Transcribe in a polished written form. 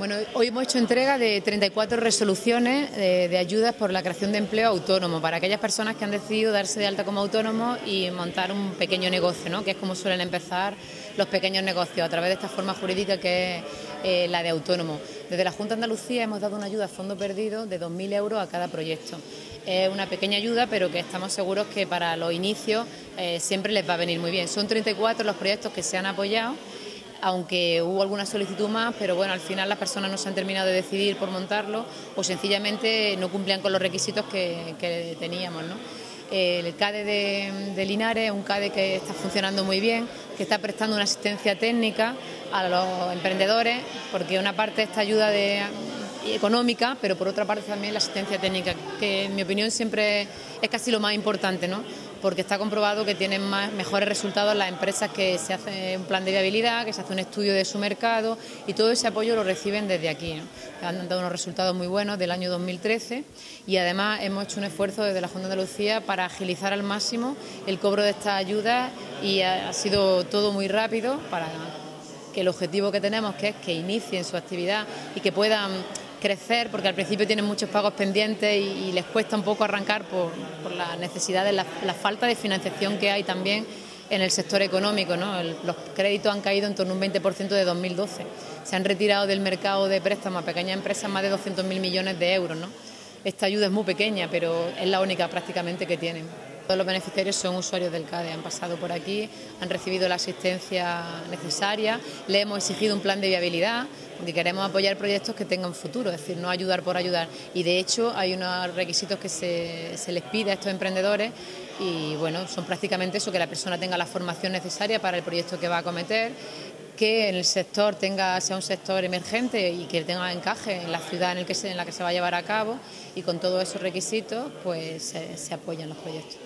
Bueno, hoy hemos hecho entrega de 34 resoluciones de ayudas por la creación de empleo autónomo para aquellas personas que han decidido darse de alta como autónomos y montar un pequeño negocio, ¿no? Que es como suelen empezar los pequeños negocios, a través de esta forma jurídica que es la de autónomo. Desde la Junta de Andalucía hemos dado una ayuda a fondo perdido de 2.000 euros a cada proyecto. Es una pequeña ayuda, pero que estamos seguros que para los inicios siempre les va a venir muy bien. Son 34 los proyectos que se han apoyado, aunque hubo alguna solicitud más, pero bueno, al final las personas no se han terminado de decidir por montarlo o sencillamente no cumplían con los requisitos que teníamos, ¿no? El CADE de Linares es un CADE que está funcionando muy bien, que está prestando una asistencia técnica a los emprendedores, porque una parte esta ayuda económica, pero por otra parte también la asistencia técnica, que en mi opinión siempre es casi lo más importante, ¿no? Porque está comprobado que tienen mejores resultados las empresas que se hace un plan de viabilidad, que se hace un estudio de su mercado y todo ese apoyo lo reciben desde aquí, ¿no? Han dado unos resultados muy buenos del año 2013 y además hemos hecho un esfuerzo desde la Junta de Andalucía para agilizar al máximo el cobro de estas ayudas y ha sido todo muy rápido para que el objetivo que tenemos, que es que inicien su actividad y que puedan crecer, porque al principio tienen muchos pagos pendientes y les cuesta un poco arrancar por las necesidades, la falta de financiación que hay también en el sector económico, ¿no? Los créditos han caído en torno a un 20% de 2012. Se han retirado del mercado de préstamos a pequeñas empresas más de 200.000 millones de euros, ¿no? Esta ayuda es muy pequeña, pero es la única prácticamente que tienen. Todos los beneficiarios son usuarios del CADE, han pasado por aquí, han recibido la asistencia necesaria, le hemos exigido un plan de viabilidad, porque queremos apoyar proyectos que tengan futuro, es decir, no ayudar por ayudar. Y de hecho hay unos requisitos que se les pide a estos emprendedores y bueno, son prácticamente eso, que la persona tenga la formación necesaria para el proyecto que va a acometer, que en el sector sea un sector emergente y que tenga encaje en la ciudad en la que se va a llevar a cabo, y con todos esos requisitos pues se apoyan los proyectos.